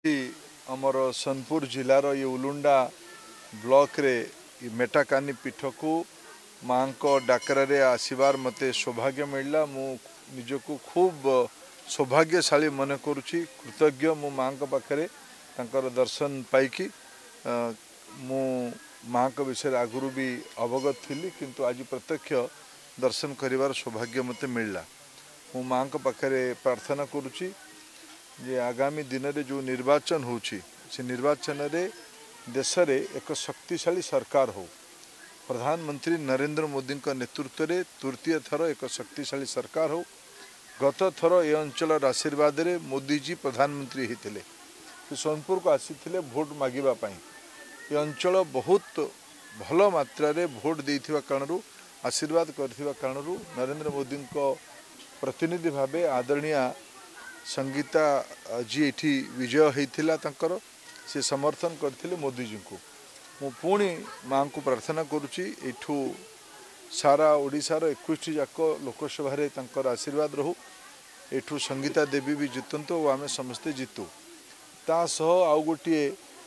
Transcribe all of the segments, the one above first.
आमर सोनपुर जिलार ये उलुंडा ब्लॉक रे मेटाकानी पीठ को माँ को डाकरारे आसबार मत सौभाग्य मिलला। मु निजको खूब सौभाग्यशाली मन करुच्ची, कृतज्ञ मो माँ पाखे तांकर दर्शन पाईकी। मु माँ को विषय आगुरी भी अवगत थी, किंतु आज प्रत्यक्ष दर्शन करिवार सौभाग्य मत मिलला। मु माँ को पाखे प्रार्थना करुच्ची जे आगामी दिन में जो निर्वाचन होची से निर्वाचन रे देश रे एक शक्तिशाली सरकार हो। प्रधानमंत्री नरेंद्र मोदी नेतृत्व रे तृतीय थर एक शक्तिशाली सरकार हो। गत थर ए अंचल आशीर्वाद रे मोदी जी प्रधानमंत्री होते सोनपुर को आसी भोट मागिबा पाई। ये अंचल बहुत भल मात्रा रे भोट देइथिबा कारणरू आशीर्वाद करथिबा कारणरू नरेंद्र मोदी को प्रतिनिधि भावे आदरणीय संगीता जी एठी विजय होता तंकर से समर्थन करते मोदी जी को। मु पुणी माँ को प्रार्थना करुच्ची एठू सारा ओडिशार 21 जाक लोकसभा रे तंकर आशीर्वाद रहू। एठू संगीता देवी भी जितंतु और आमे समस्ते जितु। ता सह आउ गोटे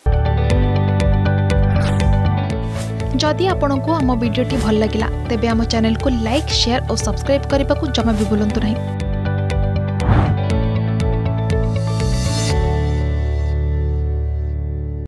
जदि आपंक आम भिडी भल लगा तेब आम चैनल को लाइक, शेयर और सब्सक्राइब करने को जमा भी भूलु नहीं।